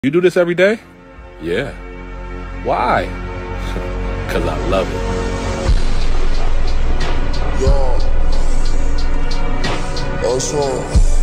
You do this every day? Yeah. Why? Because I love it. Yo, that's right.